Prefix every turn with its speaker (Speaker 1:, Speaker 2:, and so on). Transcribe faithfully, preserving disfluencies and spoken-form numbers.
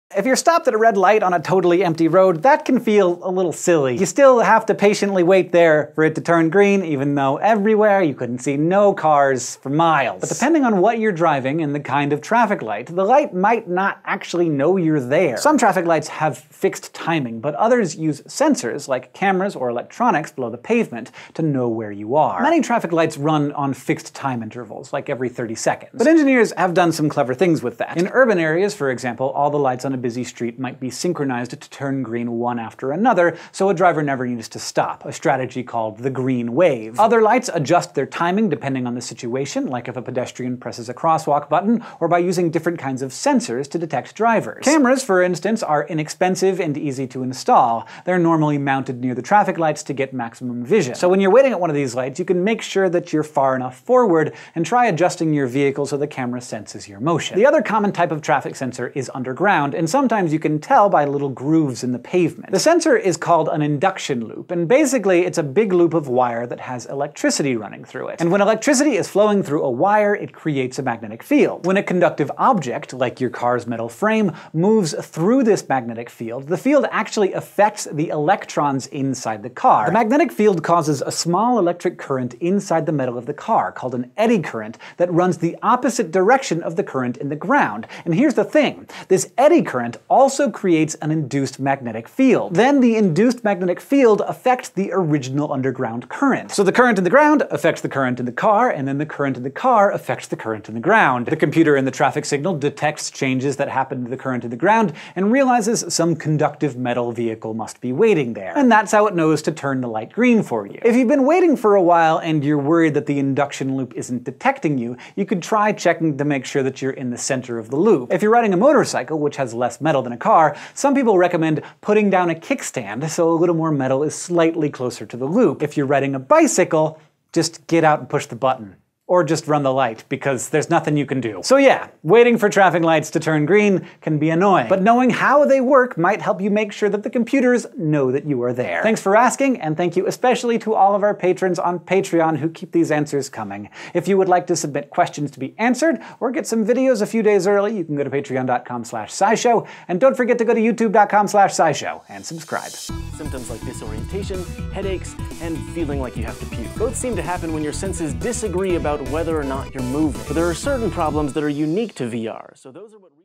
Speaker 1: If you're stopped at a red light on a totally empty road, that can feel a little silly. You still have to patiently wait there for it to turn green, even though everywhere you couldn't see no cars for miles. But depending on what you're driving and the kind of traffic light, the light might not actually know you're there. Some traffic lights have fixed timing, but others use sensors like cameras or electronics below the pavement to know where you are. Many traffic lights run on fixed time intervals, like every thirty seconds. But engineers have done some clever things with that. In urban areas, for example, all the lights on a busy street might be synchronized to turn green one after another, so a driver never needs to stop, a strategy called the green wave. Other lights adjust their timing depending on the situation, like if a pedestrian presses a crosswalk button, or by using different kinds of sensors to detect drivers. Cameras, for instance, are inexpensive and easy to install. They're normally mounted near the traffic lights to get maximum vision. So when you're waiting at one of these lights, you can make sure that you're far enough forward and try adjusting your vehicle so the camera senses your motion. The other common type of traffic sensor is underground, and sometimes you can tell by little grooves in the pavement. The sensor is called an induction loop, and basically it's a big loop of wire that has electricity running through it. And when electricity is flowing through a wire, it creates a magnetic field. When a conductive object, like your car's metal frame, moves through this magnetic field, the field actually affects the electrons inside the car. The magnetic field causes a small electric current inside the metal of the car, called an eddy current, that runs the opposite direction of the current in the ground. And here's the thing, this eddy current also creates an induced magnetic field. Then the induced magnetic field affects the original underground current. So the current in the ground affects the current in the car, and then the current in the car affects the current in the ground. The computer in the traffic signal detects changes that happen to the current in the ground and realizes some conductive metal vehicle must be waiting there. And that's how it knows to turn the light green for you. If you've been waiting for a while and you're worried that the induction loop isn't detecting you, you could try checking to make sure that you're in the center of the loop. If you're riding a motorcycle, which has less metal than a car, some people recommend putting down a kickstand so a little more metal is slightly closer to the loop. If you're riding a bicycle, just get out and push the button. Or just run the light, because there's nothing you can do. So yeah, waiting for traffic lights to turn green can be annoying, but knowing how they work might help you make sure that the computers know that you are there. Thanks for asking, and thank you especially to all of our patrons on Patreon who keep these answers coming. If you would like to submit questions to be answered, or get some videos a few days early, you can go to patreon dot com slash SciShow, and don't forget to go to youtube dot com slash SciShow and subscribe.
Speaker 2: Symptoms like disorientation, headaches, and feeling like you have to puke. Both seem to happen when your senses disagree about whether or not you're moving. But there are certain problems that are unique to V R, so those are what